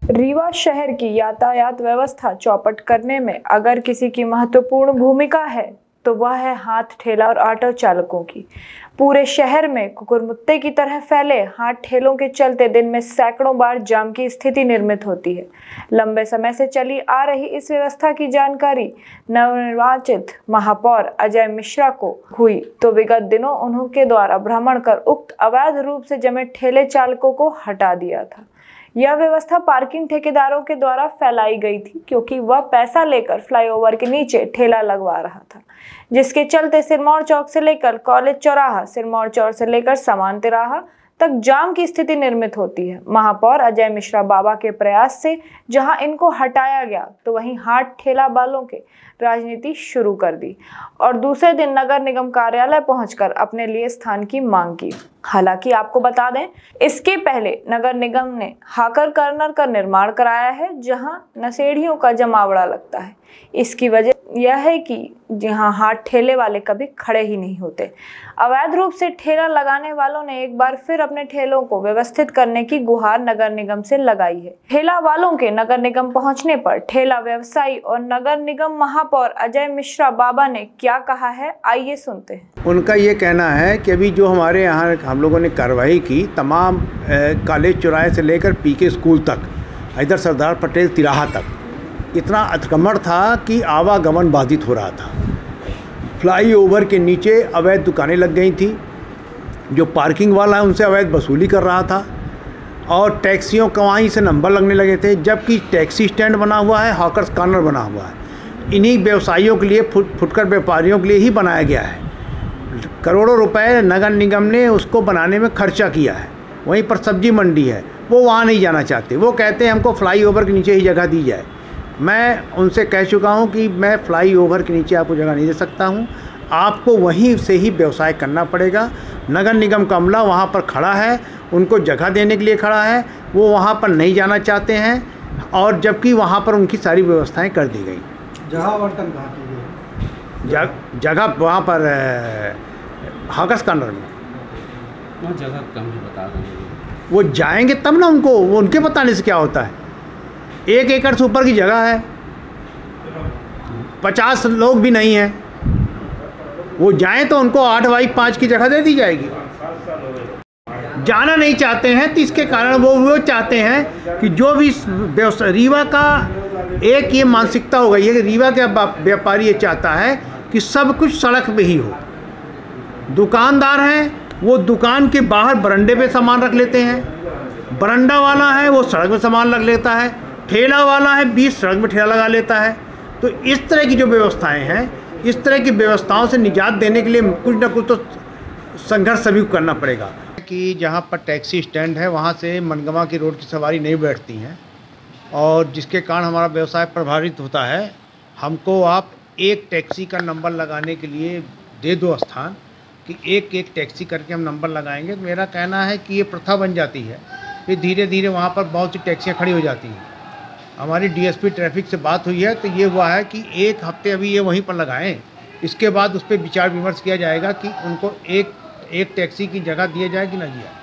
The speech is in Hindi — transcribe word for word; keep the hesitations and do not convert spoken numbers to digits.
रीवा शहर की यातायात व्यवस्था चौपट करने में अगर किसी की महत्वपूर्ण भूमिका है तो वह है हाथ ठेला और ऑटो चालकों की। पूरे शहर में कुकुरमुत्ते की तरह फैले हाथ ठेलों के चलते दिन में सैकड़ों बार जाम की स्थिति निर्मित होती है। लंबे समय से चली आ रही इस व्यवस्था की जानकारी नवनिर्वाचित महापौर अजय मिश्रा को हुई तो विगत दिनों उन्होंने द्वारा भ्रमण कर उक्त अवैध रूप से जमे ठेले चालकों को हटा दिया था। यह व्यवस्था पार्किंग ठेकेदारों के द्वारा फैलाई गई थी क्योंकि वह पैसा लेकर फ्लाईओवर के नीचे ठेला लगवा रहा था, जिसके चलते सिरमौर चौक से लेकर कॉलेज चौराहा, सिरमौर चौक से लेकर समान तिराहा तक जाम की स्थिति निर्मित होती है। महापौर अजय मिश्रा बाबा के प्रयास से जहां इनको हटाया गया तो वहीं हाथ ठेला वालों के राजनीति शुरू कर दी और दूसरे दिन नगर निगम कार्यालय पहुंचकर अपने लिए स्थान की मांग की। हालांकि आपको बता दें, इसके पहले नगर निगम ने हाकर कॉर्नर का निर्माण कराया है जहां नशेड़ियों का जमावड़ा लगता है। इसकी वजह यह है कि जहां हाथ ठेले वाले कभी खड़े ही नहीं होते। अवैध रूप से ठेला लगाने वालों ने एक बार फिर अपने ठेलों को व्यवस्थित करने की गुहार नगर निगम से लगाई है। ठेला वालों के नगर निगम पहुंचने पर ठेला व्यवसायी और नगर निगम महापौर अजय मिश्रा बाबा ने क्या कहा है, आइए सुनते हैं। उनका ये कहना है कि अभी जो हमारे यहाँ हम लोगों ने कार्रवाई की, तमाम कॉलेज चौराहे से लेकर पीके स्कूल तक, इधर सरदार पटेल तिराहा तक इतना अतिक्रमण था कि आवागमन बाधित हो रहा था। फ्लाईओवर के नीचे अवैध दुकानें लग गई थी, जो पार्किंग वाला है उनसे अवैध वसूली कर रहा था और टैक्सियों का वहीं से नंबर लगने लगे थे, जबकि टैक्सी स्टैंड बना हुआ है, हॉकर्स कॉर्नर बना हुआ है। इन्हीं व्यवसायियों के लिए, फुट फुटकर व्यापारियों के लिए ही बनाया गया है। करोड़ों रुपए नगर निगम ने उसको बनाने में खर्चा किया है। वहीं पर सब्जी मंडी है, वो वहाँ नहीं जाना चाहते, वो कहते हैं हमको फ्लाईओवर के नीचे ही जगह दी जाए। मैं उनसे कह चुका हूं कि मैं फ्लाईओवर के नीचे आपको जगह नहीं दे सकता हूं, आपको वहीं से ही व्यवसाय करना पड़ेगा। नगर निगम का अमला वहां पर खड़ा है, उनको जगह देने के लिए खड़ा है, वो वहां पर नहीं जाना चाहते हैं और जबकि वहां पर उनकी सारी व्यवस्थाएं कर दी गई। जगह आवंटन कहाँ की गई? जग, जगह वहाँ पर हॉकर्स कॉर्नर में वो जगह कम है, बता रहे हैं। वो जाएंगे तब ना, उनको वो उनके बताने से क्या होता है। एक एकड़ से ऊपर की जगह है, पचास लोग भी नहीं हैं, वो जाएं तो उनको आठ बाई पाँच की जगह दे दी जाएगी। जाना नहीं चाहते हैं तो इसके कारण वो वो चाहते हैं कि जो भी व्यवसाय, रीवा का एक ये मानसिकता हो गई है कि रीवा के व्यापारी ये चाहता है कि सब कुछ सड़क पे ही हो। दुकानदार हैं, वो दुकान के बाहर बरंडे पे सामान रख लेते हैं, बरंडा वाला है वो सड़क में सामान रख लेता है, ठेला वाला है बीच सड़क में ठेला लगा लेता है। तो इस तरह की जो व्यवस्थाएं हैं, इस तरह की व्यवस्थाओं से निजात देने के लिए कुछ ना कुछ तो संघर्ष सभी को करना पड़ेगा। कि जहां पर टैक्सी स्टैंड है वहां से मनगवा की रोड की सवारी नहीं बैठती हैं और जिसके कारण हमारा व्यवसाय प्रभावित होता है। हमको आप एक टैक्सी का नंबर लगाने के लिए दे दो स्थान कि एक एक टैक्सी करके हम नंबर लगाएंगे। तो मेरा कहना है कि ये प्रथा बन जाती है, फिर धीरे धीरे वहाँ पर बहुत सी टैक्सियाँ खड़ी हो जाती हैं। हमारी डीएसपी ट्रैफिक से बात हुई है तो ये हुआ है कि एक हफ्ते अभी ये वहीं पर लगाएं, इसके बाद उस पर विचार विमर्श किया जाएगा कि उनको एक एक टैक्सी की जगह दिया जाए कि ना दिया।